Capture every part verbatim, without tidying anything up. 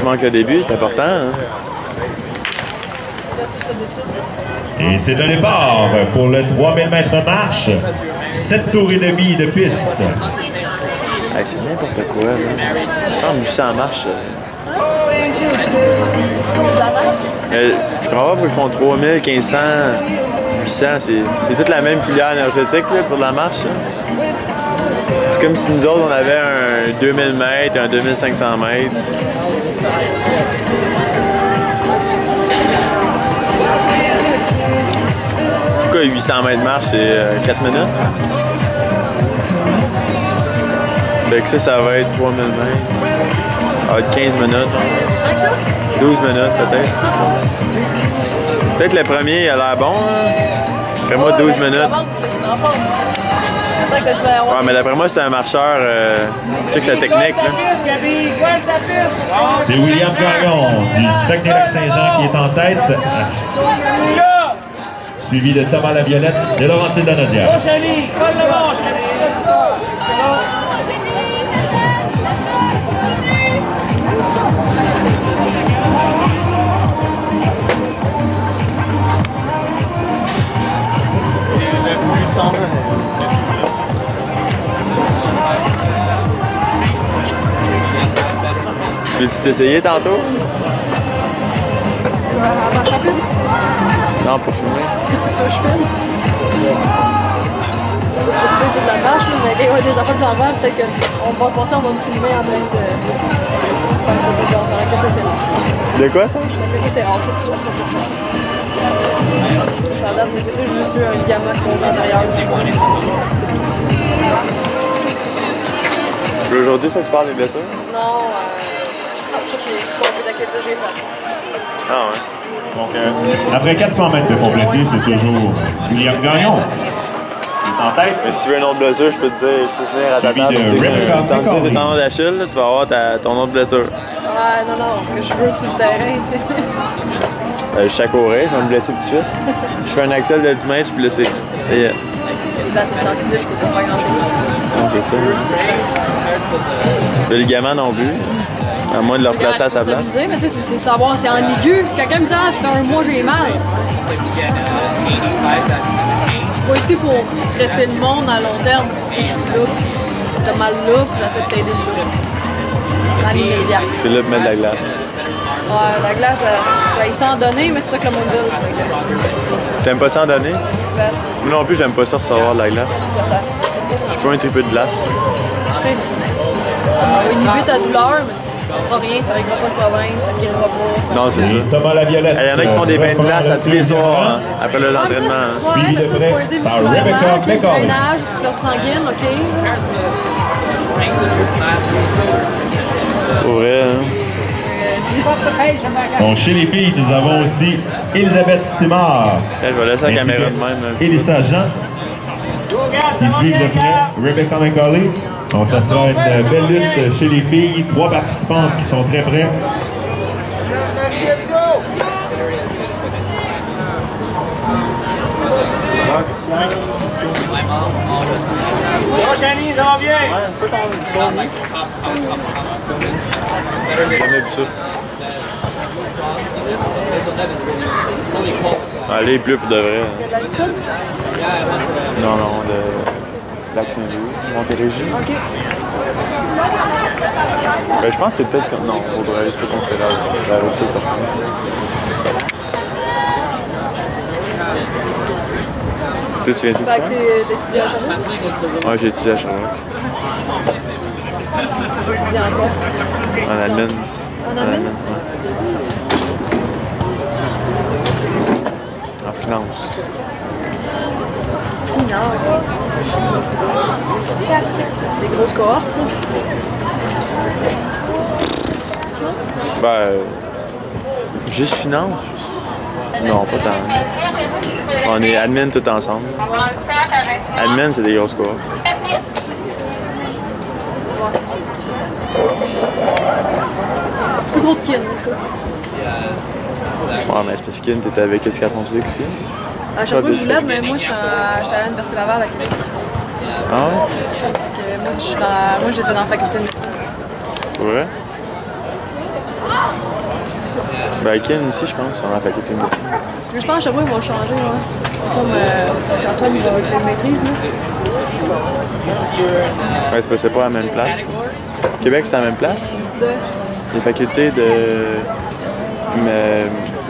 manques le début, c'est important. Hein? Et c'est le départ pour le trois mille mètres marche. sept tours et demi de piste. Hey, c'est n'importe quoi, là. Il me semble huit cents marches. Euh, je comprends pas pourquoi ils font trois mille, quinze cents, huit cents. C'est toute la même filière énergétique là, pour la marche. C'est comme si nous autres, on avait un deux mille mètres, un deux mille cinq cents mètres. Pourquoi huit cents mètres de marche, c'est euh, quatre minutes? Fait que ça, ça va être trois mille mètres. Ça va être quinze minutes. douze minutes peut-être. Peut-être le premier, il a l'air bon. Hein? Après moi, douze minutes. Ouais, mais d'après moi, c'était un marcheur. Euh, je sais que c'est la technique. C'est William Gagnon du Saguenay-Lac-Saint-Jean qui est en tête. Suivi de Thomas Laviolette de Laurentide Danaudière. Veux-tu t'essayer tantôt? Non, pour filmer. Tu veux que je filme? C'est pas super, c'est de la marche, mais il y a des affaires de l'envers, peut-être qu'on va passer, on va me filmer en train de faire ça, c'est genre, que ça c'est rare. De quoi ça? Que c'est rare, faut que tu sois sur le place. Ça date de petit, je me suis un ligament croisé antérieur. Aujourd'hui, ça se parle des blessures? Non, euh, toutes les comptes d'athlétisme, j'ai fait. Ah ouais. Donc, euh, après quatre cents mètres de compléter, c'est toujours William Gagnon. En tête. Mais si tu veux une autre blessure, je peux te dire, je peux venir à ta table. Tandis que c'est tendon d'Achille, tu vas avoir ta, ton autre blessure. Ouais, non, non, que je veux sur le terrain. euh, je sais courir, je vais me blesser tout de suite. Je fais un axel de dix mètres, je suis blessé. Et yeah. Là, tu me tentes je peux pas faire grand-chose. C'est ça. Le ligament non plus. À moins de le replacer à sa place. Mais tu sais, c'est savoir, c'est en aigu. Quelqu'un me dit, ah, ça fait un mois j'ai mal. Moi ici pour traiter le monde à long terme. Je suis là. T'as mal là, j'essaie de t'aider là. Dans l'immédiat. Tu es là pour mettre de la glace. Ouais, la glace, euh, ben, il s'en donner, mais c'est ça que le monde veut. T'aimes pas s'en donner? Ben, moi non plus, j'aime pas ça recevoir de la glace. Ça, ça. Je peux un petit peu de glace. Tu sais, inhiber ta douleur, mais ça fera rien, ça réglera pas le problème, ça ne guérira pas. Ça... Non, c'est ça. Thomas Laviolette. Il y en a qui font des bains de glace à tous les soirs hein, après leurs entraînements. Ouais, mais ça, c'est pour aider musculairement, le drainage, cyclose sanguine, OK. Pour vrai, hein? Bon, chez les filles, nous avons aussi Elisabeth Simard. Je vais laisser la caméra de même. Elissa Jean. Qui suivent de près Rebecca McCauley. Donc, ça sera une belle lutte chez les filles. Trois participantes qui sont très près. Prochaine ligne, ça va bien? Ouais, un peu ton son. J'ai jamais vu ça. Allez, il pleut pour de vrai. Non, non, de Lac-Saint-Louis, Montérégie. OK. Ben, je pense que c'est peut-être comme. Non, Audrey, c'est pas qu'on fait là. La route de sortie. Tu viens ici? Fait que t'étudies à Sherbrooke? Ouais, j'ai étudié à Sherbrooke. Tu étudies en quoi? En admin. En admin? Ouais. En finance. Finance. Des grosses cohortes, ça? Ben, euh, juste finance. Non, pas tant. On est admin tout ensemble. Admin, c'est des grosses cohortes. Plus gros que Kin, en tout cas. Ouais, mais c'est parce qu'In, t'étais avec Escadron Physique aussi. À chaque fois que vous l'êtes, mais moi, j'étais à l'Université Laval à Québec. Ah ouais? Donc, euh, moi, j'étais dans, moi, j'étais dans la faculté de médecine. Ouais? Viking aussi, je pense, on a la faculté de médecine. Je pense que Sherbrooke, ils vont le changer, ouais. Comme euh, Antoine, il va faire une maîtrise, là. Ouais, c'est pas, c'est pas à la même place. Québec, c'est à la même place? De... Les facultés de... Mais...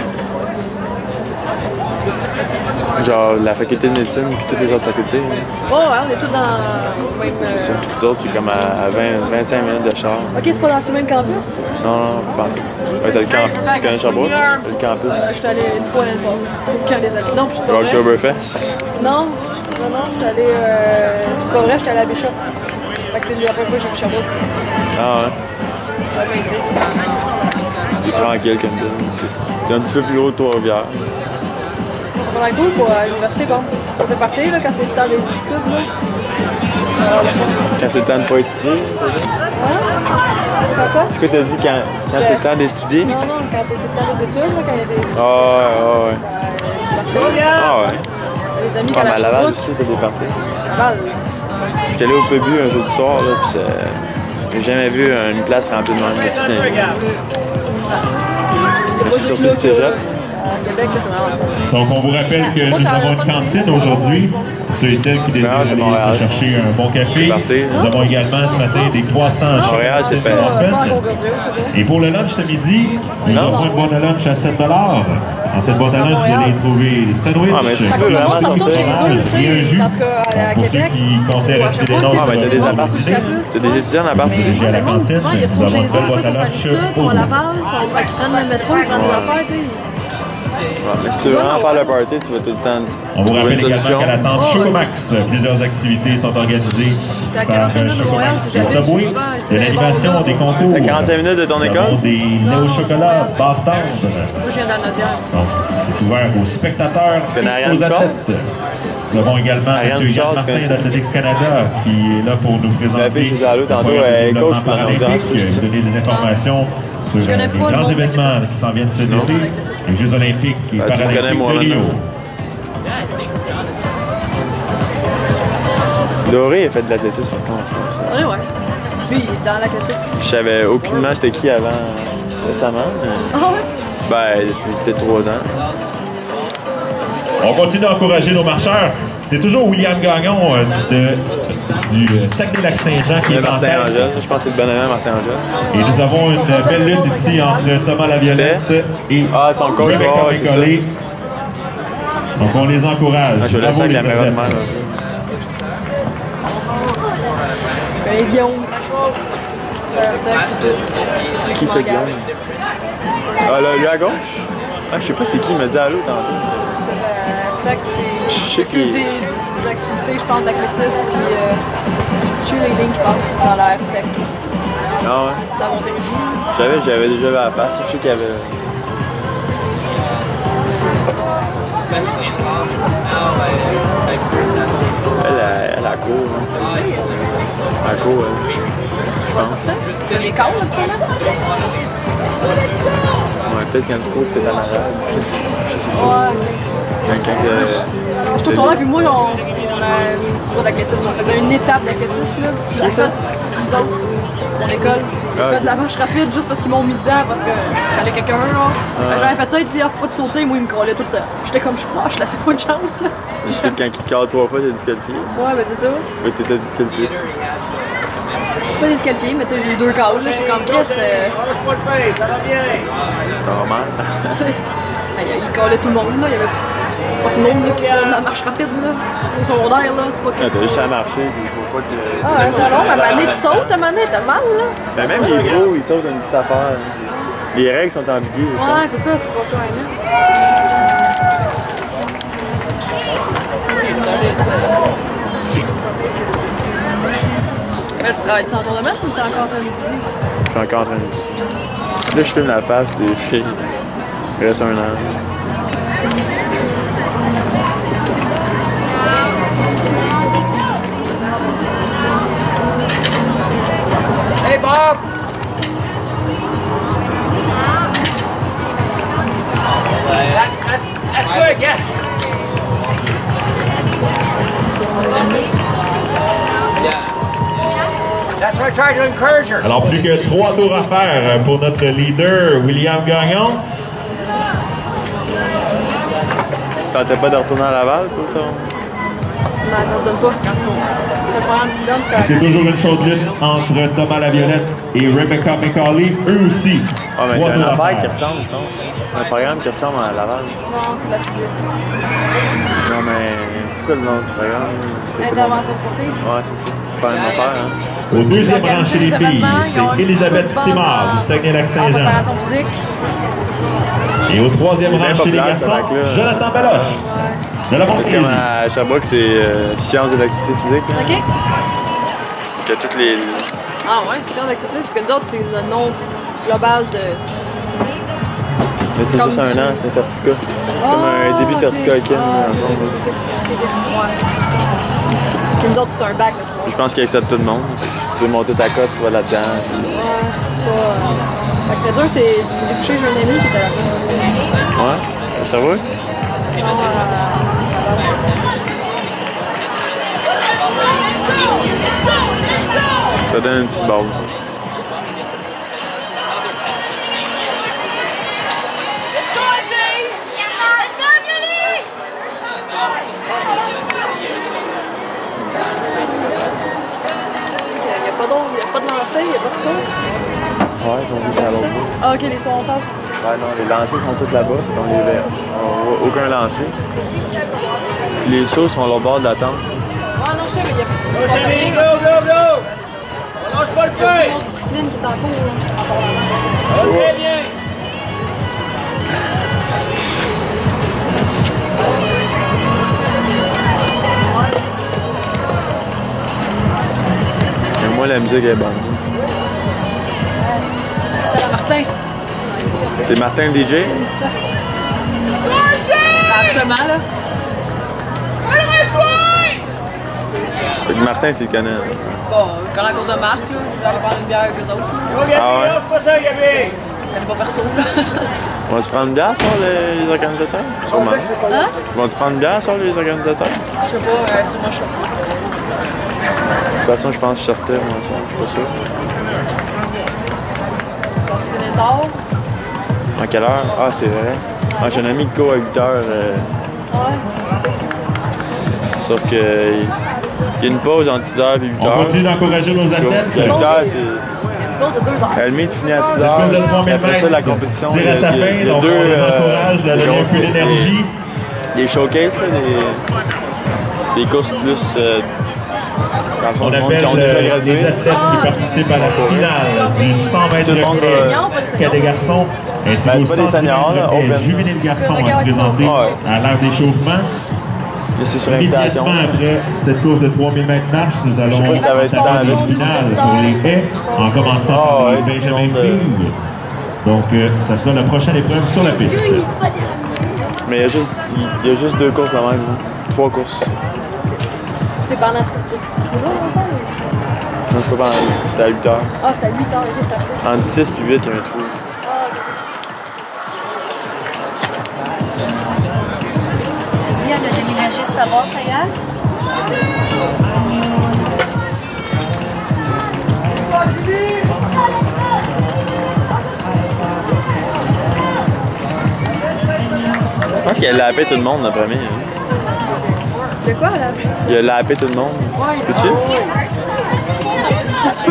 Genre la faculté de médecine et toutes les autres facultés. Oh, ouais, on est tous dans le même... Euh... C'est ça. Nous autres, c'est comme à vingt à vingt-cinq minutes de char. Ok, c'est pas dans ce même campus? Non, non, pas. Ouais, t'as le campus. Tu connais Sherbrooke? T'as le campus. Euh, J'étais allée une fois l'année passée. Aucun des amis. Non, puis c'est pas vrai. Oktoberfest. Non, non, non, j'étais allée... Euh... C'est pas vrai, j'étais allée à Bishop. Fait que c'est la première fois que j'ai vu Sherbrooke. Ah ouais? Ouais, C'est tranquille comme ville aussi. C'est un petit peu plus haut de Trois-Rivières. C'est vraiment cool pour euh, l'université, bon. Ça fait partie, là, quand c'est le temps des études, là. Alors, le fun. Quand c'est le temps de pas étudier, c'est ça? Hein? Quand quoi? Est-ce que t'as dit quand, quand c'est le temps d'étudier? Non, non, quand c'est le temps des études, là, quand il y a des études. Ah ouais, ah ouais. Ben, c'est parti. Ah ouais. Les amis, Pas quand mal à la Laval Sherbrooke, aussi, t'as des parties. Laval. J'étais allé au Pébu un jour du soir, là, pis c'est... J'ai jamais vu une place remplie de monde. Mais c'est surtout du cégep. À Québec, là, c'est vraiment... Donc, on vous rappelle que nous avons une cantine aujourd'hui. Pour ceux et celles qui désirent Non, c'est aller Montréal. se chercher un bon café. Party. Nous avons également ce matin des croissants Montréal, c'est fait. Pas pas à Gros-Gordieu, je veux dire. Et pour le lunch ce midi, nous Non. avons une boîte de lunch à sept dollars. Dans cette boîte à lunch, vous allez trouver des sandwichs, Ah, mais c'est Fait ça, que le vraiment, monde s'en retourne sortir. chez eux, tu et un jus. sais, en tout cas, à, à Pour ceux Québec. qui comptaient ou à rester des Sherbrooke, nôtres, Ah, ben t'as des c'est apparts. sur campus. T'as des étudiants à l'appart aussi. J'ai à la cantine, Souvent, ils nous font avons chez une eux, belle des fois, boîte à ils sont lunch sur Saint-Luc, ils sont à Laval, ils sont- fait qu'ils prennent le métro, ils prennent des affaires, tu sais. Ouais, mais si tu veux vraiment faire le party, tu vas tout le temps On vous trouver rappelle une solution. également qu'à la tente Oh, Chocomax, plusieurs activités sont organisées à par quarante-cinq minutes de Montréal, Chocomax si et j'avais Subway, souvent, de c'était l'animation, bon, des là. concours. T'as quarante-cinq minutes de ton Nous école? avons des néo au chocolat, barres tendres. Moi, je viens d'Anaudière. Donc, c'est ouvert aux spectateurs connais et Ariane aux Charles? athlètes. Nous avons également Ariane M. Yann Charles, tu Martin connais ça? d'Athletics Canada qui est là pour nous présenter La fille qui est allée tantôt, le elle est développement coach pour paralympique, l'Anaudière. nous donner des informations sur Je connais euh, pas les le grands monde de événements l'athlétisme. qui s'en viennent cet Non. été, les Jeux olympiques et Ben, tu me connais, paralympiques moi, de Rio. maintenant. Doré a fait de l'athlétisme maintenant en France. Ouais, ouais. Lui, il est dans l'athlétisme. Je savais aucunement c'était qui avant récemment. mais- Ah ouais? Ben, depuis peut-être trois ans. On continue à encourager nos marcheurs. C'est toujours William Gagnon euh, de, du euh, Saguenay-Lac-Saint-Jean qui Le est en Martin tête. Angel, je pense que c'est le bon ami Martin Angel. Et nous avons une belle lutte ici entre Thomas Laviolette et Ah, son coach, Rebecca ouais, c'est ça. Mécollet. Donc on les encourage. Ah, je vais Bravo, laisser la les caméra de athlètes. même. Ben, Guillaume. C'est c'est vrai que c'est Qui c'est Guillaume? Ah, là, lui à gauche? Ah, je sais pas c'est qui, il m'a dit allô tantôt. C'est vrai que Je c'est sais c'est qu'il- des activités, je pense, d'athlétisme, puis euh, cheerleading, je pense, dans l'air sec, Ah ouais. dans Montérégie. Je savais, j'avais déjà vu à la face. Je sais qu'il y avait. Elle, elle, elle a court, hein. Elle a court, elle. Je pense. Ça, c'est les corps, actuellement. Ouais, peut-être quand tu cours, peut-être en arrière. parce que Je sais pas. Ouais. Quand, quand que. Je suis toujours là, puis moi, on, on a, c'est pas d'athlétisme, on faisait une étape d'athlétisme, là. Je l'ai faite, nous autres, mon école. J'ai Ah, fait ok. de la marche rapide juste parce qu'ils m'ont mis dedans, parce que fallait quelqu'un, là. J'avais fait ça, il dit, ah, faut pas te sauter, moi, il me collait tout le temps. J'étais comme, je suis proche, là, c'est pas une chance, là. Tu sais, quand il te cale trois fois, t'es disqualifié. Ouais, ben c'est ça. Oui, t'étais disqualifié. Pas disqualifié, mais tu sais, j'ai eu deux cases, là. J'étais comme, Chris, euh, Ça va mal. tu sais. Ben, il collait tout le monde, là. Il y avait pas tout le monde, là, qui se fait de la marche rapide, là. Au secondaire, là. C'est pas Ah, t'as juste à marcher, puis il faut pas que. Ah, ouais, non, non, à un moment donné, tu sautes, à un moment donné, t'as mal, là. Ben, même les gros, ils sautent une petite affaire. Les règles sont ambiguës. je Ouais, c'est ça, c'est pas toi, hein. Là, tu travailles sans tournement ou t'es encore en train d'étudier? Je suis encore en train de. Là, je filme la face des filles. Il reste un an. Hey, Bob! That, that, that's good, yeah. Yeah. That's what I tried to encourage her. Alors, plus que trois tours à faire pour notre leader, William Gagnon. Tentais pas de retourner à Laval pour ton... Mais ça se donne pas. Ce programme qui se donne, C'est toujours une chaude lutte entre Thomas Laviolette et Rebecca McCauley, eux aussi. Ah, mais Trois il y a une tours à affaire faire. qui ressemble, je pense. Un programme qui ressemble à Laval. non, c'est la figure. Non, mais c'est quoi le nom du programme? Intervention sportive. Ouais, c'est ça. C'est pas une affaire, hein. Au deuxième rang chez les filles, c'est Elisabeth Simard du En Saguenay-Lac-Saint-Jean. préparation physique. Et au troisième Il est rang bien chez les populaire, garçons, ce bac-là. Jonathan Baloche de la Parce que Montérégie. à Sherbrooke, c'est euh, sciences de l'activité physique. Là. OK. Il y a toutes les... Ah ouais, c'est sûr d'accepter. Parce que nous autres, c'est le nom global de. Mais c'est Comme juste un tu- an, c'est un certificat. C'est comme un début de certificat avec elle. Ah, ouais. Puis nous autres, c'est un bac, là. Je pense qu'il accepte tout le monde. Tu veux monter ta cote, tu vas là-dedans. Ouais, c'est pas. Euh... Fait que le dur, c'est. J'ai couché, j'ai un ami qui était là. Ouais, ça va? Non, euh... Ça donne une petite base. Il n'y a pas d'eau, il n'y a pas de lancer, il n'y a pas de saut. Ouais, ils sont tous à l'autre bout. Ah, ok, les sauts en tasse. Ouais, non, les lancers sont tous là-bas. On les verra. On voit aucun lancer. Les sauts sont au bord de la tente. Ah non, je sais, mais il y a pas de rien. Go, go, go! On lâche pas le Il y a feu! une autre discipline qui est en cours. là. Ok, bien! Mais moi, la musique est bonne. C'est la Martin. C'est Martin le D J? Absolument, là. Fait que Martin, tu le connais. Bon, quand à cause de Marc, là, je vais aller prendre une bière avec eux autres. Go, Gabi, Ah ouais? lâche pas ça, Gabi! Je connais pas perso, là. On va se prendre une bière sur les, les organisateurs? Sûrement. Hein? On va se prendre une bière sur les organisateurs? Je sais pas, euh, sûrement je sais pas. De toute façon, je pense que je sortais, moi, ça. Je suis pas sûr. Ça se finit tard. À quelle heure? Ah, c'est vrai. Ah, j'ai un ami qui court à huit heures. Euh, Ouais, c'est sauf que il il y a une pause entre six heures et huit On heures. continue d'encourager nos athlètes. À huit heures, c'est... une pause de deux heures. À la limite, finit à six Cette course de heures. trois mille Après ça, mètres la compétition. tire à sa fin, il y a- il y a donc deux, on les euh, encourage, la des donner un grosses- peu d'énergie. Des, des showcases, là, des, des courses plus... Euh, dans le fond, On du monde appelle qui ont déjà euh, gradué. les athlètes qui participent à la finale du cent mètres Tout le monde de va- cadet garçons, ainsi Ben, qu'au c'est pas des cent dix seniors, là, mètres open. juvénile garçons à se présenter Ouais. à l'heure d'échauffement. Mais c'est sur invitation. Immédiatement après cette course de trois mille mètres marche, nous allons Je sais pas si ça va être entamer dans la le- finale pour les haies, en commençant Ah, par ouais, les tout le Benjamin monde, euh, filles. Donc, euh, ça sera la prochaine épreuve sur la piste. Mais il y a juste, il y a juste deux courses à même. hein. Trois courses. C'est pendant cette. Non, c'est pas pendant... C'est à huit heures. Ah, c'est à huit heures, ok, c'est à Entre six et huit, il y a un trou. C'est bien de déménager sa boîte ailleurs. Je pense qu'il a lapé tout le monde, le premier. hein. De quoi, là? Il a lapé tout le monde. Ouais. Tu peux-tu? C'est sûr.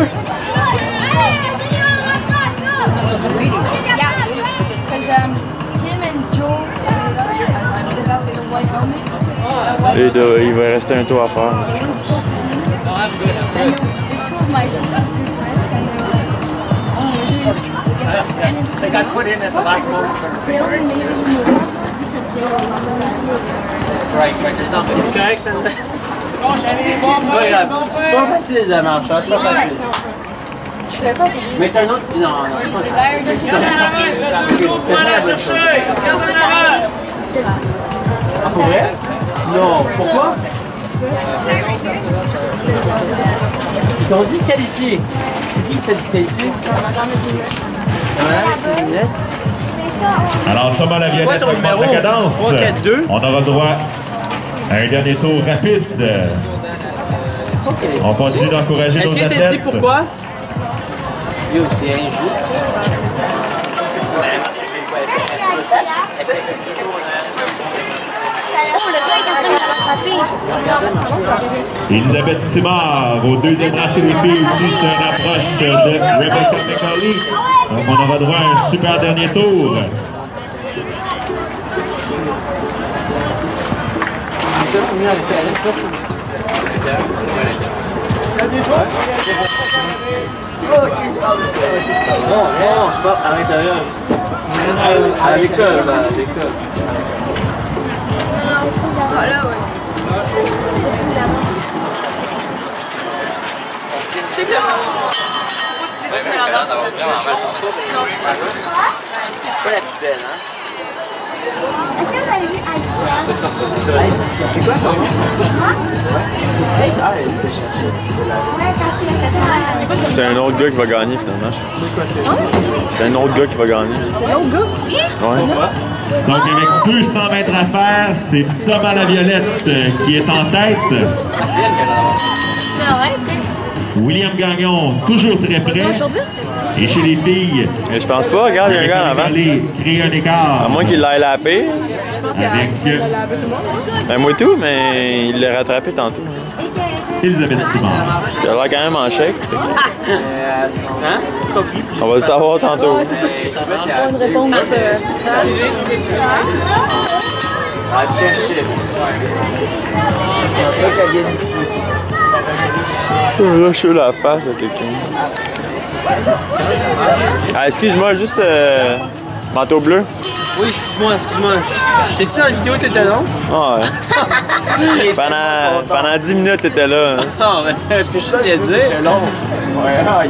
Because um, him and Joe without the white helmet. The white Il, doit- il va rester un tour à faire. je pense. and the, the two of my sister's good friends and they were like, oh, we're doing and They got put in at the last moment. they only made it in the world because they were Right, right, there's not many. C'est correct, c'est pas facile de marcher, c'est pas facile. Mais c'est un autre. Non, non, c'est pas Ah, pour vrai? Non, pourquoi? Ils t'ont disqualifié. C'est qui qui t'a disqualifié? Ouais, Alors, Thomas C'est quoi Laviolette ton augmente la numéro? cadence. trois, quatre, deux. On aura droit à un dernier tour rapide. On continue d'encourager Est-ce nos que t'as dit athlètes. pourquoi? Yo, c'est injuste. Elisabeth Simard au deuxième rang chez les filles aussi se rapproche de Rebecca McCauley. Donc on aura droit à un super dernier tour. Non, non, je parle à l'intérieur. À l'école, là, à l'école. Voilà, ouais. C'est que... Pas la plus belle, hein? Est-ce que vous avez vu Alicia? C'est quoi ton nom? Moi? Ah, elle était chercher. Ouais, parce que c'est C'est un autre gars qui va gagner finalement. C'est un autre gars qui va gagner. C'est l'autre gars. Ouais. Donc avec deux cents mètres à faire, c'est Thomas Laviolette qui est en tête. Ah ouais, tu sais. William Gagnon, toujours très près. Et chez les filles, Mais je pense pas, regarde, il y a un gars en avant. créer un écart. À moins qu'il l'ait lapé. Avec euh, Ben moi tout, mais il l'a rattrapé tantôt. Elisabeth Simard. Il a l'air quand même en chèque. Hein? C'est compris. On va le savoir tantôt. Ouais, c'est ça. Je sais pas si Pas une réponse. euh, elle te chercher. Je pense pas qu'elle vienne ici. Là, je suis la face à quelqu'un. Ah, excuse-moi, juste euh, manteau bleu. Oui, excuse-moi, excuse-moi. Je t'ai dit dans la vidéo que t'étais long? Ah ouais. pendant, pendant dix minutes, t'étais là. Hein. Non, mais c'est ça qu'il a dit, long. Ouais, aïe.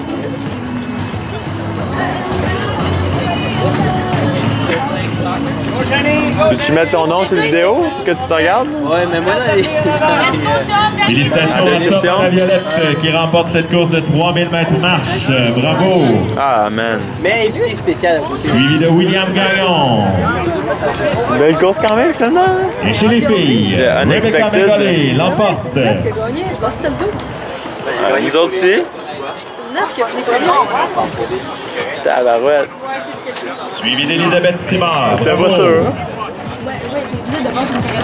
Peux-tu mettre ton nom sur la vidéo que tu te regardes? Ouais, mais moi, là, il... Félicitations En à description. Thomas Laviolette euh, qui remporte cette course de trois mille mètres marche. Euh, Bravo. Ah, man. Mais invité spécial à côté. Suivi de William Gagnon. Une belle course quand même, finalement. Et chez les filles, Yeah, Rebecca unexpected. McCauley l'emporte. Neuf qui a gagné. Je pense que c'était le deux. Euh, nous autres ici. Neuf qui a fini premier. Tabarouette. Suivi d'Elisabeth Simard. T'es Bravo. pas sûr? Ouais, ouais, celui-là devant, je me suis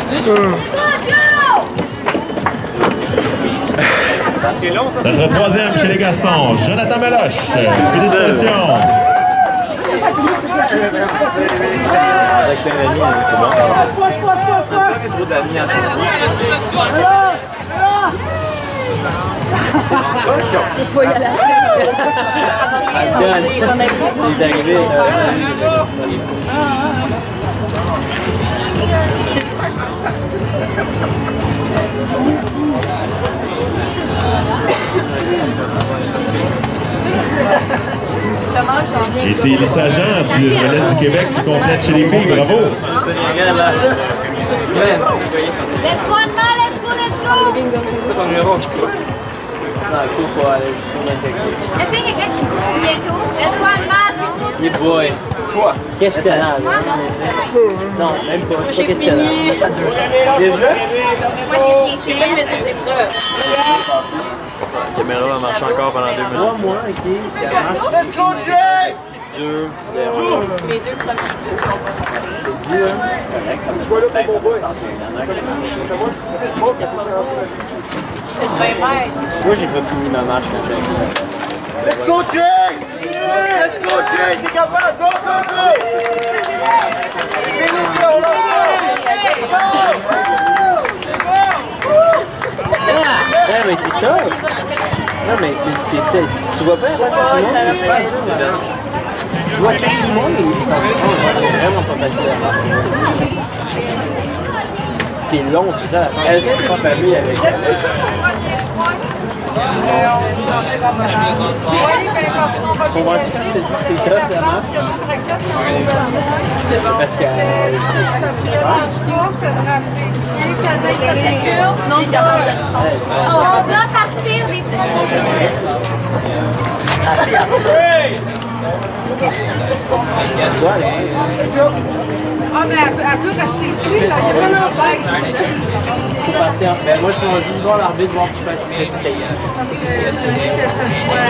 Notre troisième chez les garçons, Jonathan Meloche. Félicitations. Avec un ami, c'est bon. Trop d'amis en Tu peux pas y aller. Elle gagne. Il est arrivé. Et c'est Lisa Jean du Relais du Québec qui complète chez les filles. Bravo. Regarde là. Let's go, Anna, let's go, let's go! C'est quoi ton numéro? Non, cours pour aller jusqu'au m'infecter. Est-ce qu'il y a quelqu'un qui court bientôt? Let's go, Anna, c'est cool! Les boys. Quoi? Questionnable. Non, même pas. C'est pas questionnable. Déjà? Moi, j'ai rien fait. J'ai fait des preuves. La caméra va marcher encore pendant deux Trois minutes. mois, ok. Ça marche. Deux. Les deux premiers. Dis, là, c'est correct. Comme ça, peut-être, ça va sortir. Il y en a qui marchent. Je fais vingt mètres. Moi, j'ai pas fini ma marche quand j'ai arrivé. Let's go, Jay! Let's go, Jay! T'es capable! Go, go, go! Fini, on l'a Ouais, mais c'est top! Non, mais c'est c'est fait. Tu vois pas, là, ça, c'est super dur. Tu vois, tout le monde, il est c'est vraiment pas facile à faire. C'est long, tout ça. Est-ce que tu pas famille avec Alex? Comprends-tu quand je te dis que c'est top, vraiment? Parce que... Non, il y a pas de... On doit partir, les Ah, mais elle peut, elle peut rester ici, là. Il y a pas d'embête. Faut passer en... Ben moi, je peux juste voir l'arbitre, voir que je passe une petite caillette. Parce que je veux que ça soit...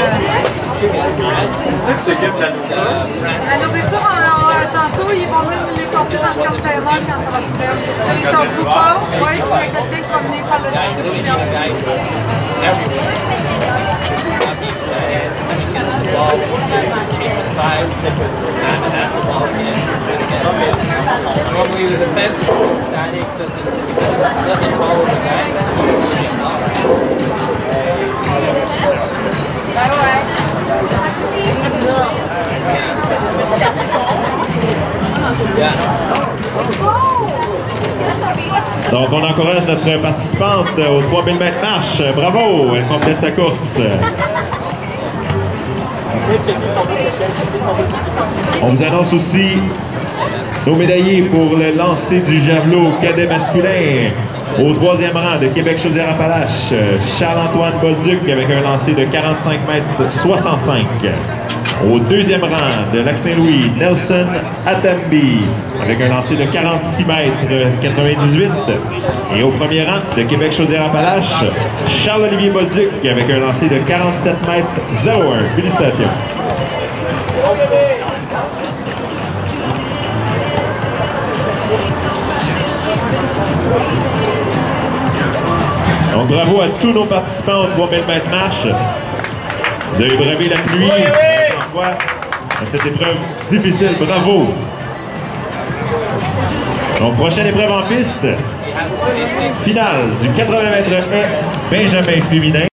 C'est ça qui s'occupe de la nourriture. La nourriture, en- en- tantôt, ils vont même les porter dans le café. voir quand ça va te faire. C'est ton coup fort, ouais, il y a quelqu'un qui va venir faire la distribution. Normally the defense is static, doesn't doesn't follow the back. Donc, on encourage notre participante aux trois mille mètres marche. Bravo, elle complète sa course. On vous annonce aussi nos médaillés pour le lancer du javelot cadet masculin. Au troisième rang de Québec-Chaudière-Appalaches, Charles-Antoine Bolduc avec un lancer de quarante-cinq mètres soixante-cinq. Au deuxième rang de Lac-Saint-Louis, Nelson Atambi avec un lancer de quarante-six mètres quatre-vingt-dix-huit. Et au premier rang de Québec-Chaudière-Appalaches, Charles-Olivier Bolduc avec un lancer de quarante-sept mètres zéro un. Félicitations. Donc bravo à tous nos participants aux trois mille mètres marche. Vous avez bravé la pluie, à cette épreuve difficile. Bravo. Donc prochaine épreuve en piste. Finale du quatre-vingts mètres haies Benjamin féminin.